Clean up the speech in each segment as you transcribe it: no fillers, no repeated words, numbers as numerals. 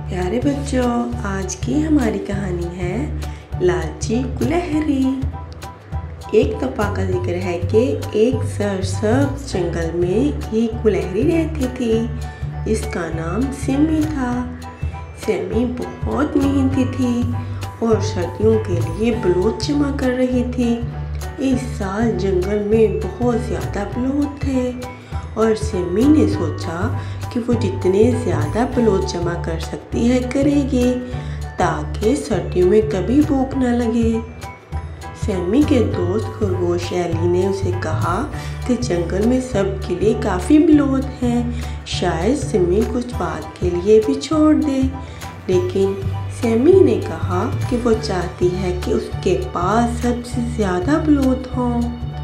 प्यारे बच्चों, आज की हमारी कहानी है लालची कुलहरी। एक तपा का जिक्र है कि एक सरसब्ज जंगल में एक कुलहरी रहती थी। इसका नाम सिमी था। सिमी बहुत मेहनती थी और सर्दियों के लिए बलूत जमा कर रही थी। इस साल जंगल में बहुत ज़्यादा बलूत थे और सिमी ने सोचा कि वो जितने ज़्यादा बलूत जमा कर सकती है करेगी, ताकि सर्दियों में कभी भूख न लगे। सिमी के दोस्त खरगोश एली ने उसे कहा कि जंगल में सबके लिए काफ़ी बलूत हैं, शायद सिमी कुछ बात के लिए भी छोड़ दे। लेकिन सिमी ने कहा कि वो चाहती है कि उसके पास सबसे ज़्यादा बलूत हों।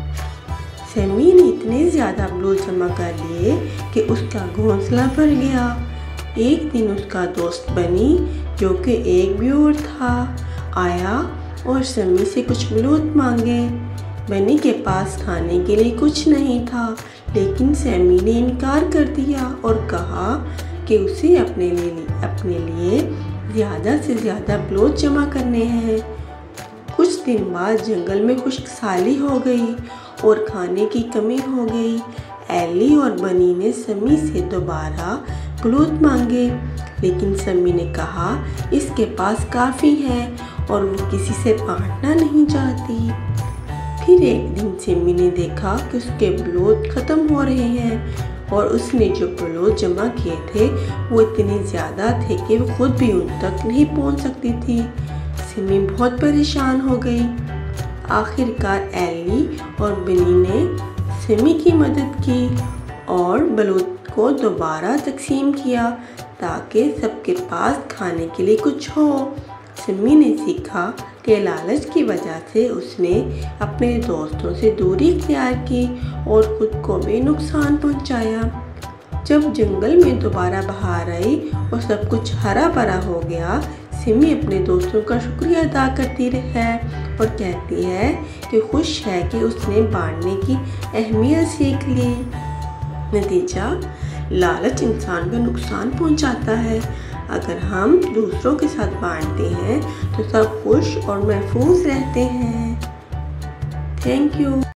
सिमी ने इतने ज़्यादा बलूत जमा कर लिए कि उसका घोंसला भर गया। एक दिन उसका दोस्त बनी, जो कि एक व्यूअर था, आया और सिमी से कुछ बलूत मांगे। बनी के पास खाने के लिए कुछ नहीं था, लेकिन सिमी ने इनकार कर दिया और कहा कि उसे अपने लिए ज़्यादा से ज़्यादा बलूत जमा करने हैं। कुछ दिन बाद जंगल में खुशहाली हो गई और खाने की कमी हो गई। एली और बनी ने सिमी से दोबारा बलूत मांगे, लेकिन सिमी ने कहा इसके पास काफ़ी है और वो किसी से बांटना नहीं चाहती। फिर एक दिन सिमी ने देखा कि उसके बलूत ख़त्म हो रहे हैं और उसने जो बलूत जमा किए थे वो इतने ज़्यादा थे कि वो खुद भी उन तक नहीं पहुंच सकती थी। सिमी बहुत परेशान हो गई। आखिरकार एली और बनी ने सिमी की मदद की और बलूत को दोबारा तकसीम किया, ताकि सबके पास खाने के लिए कुछ हो। सिमी ने सीखा कि लालच की वजह से उसने अपने दोस्तों से दूरी इख्तियार की और खुद को भी नुकसान पहुंचाया। जब जंगल में दोबारा बहार आई और सब कुछ हरा भरा हो गया, सिमी अपने दोस्तों का शुक्रिया अदा करती है और कहती है कि खुश है कि उसने बांटने की अहमियत सीख ली। नतीजा, लालच इंसान को नुकसान पहुंचाता है। अगर हम दूसरों के साथ बांटते हैं तो सब खुश और महफूज रहते हैं। Thank you.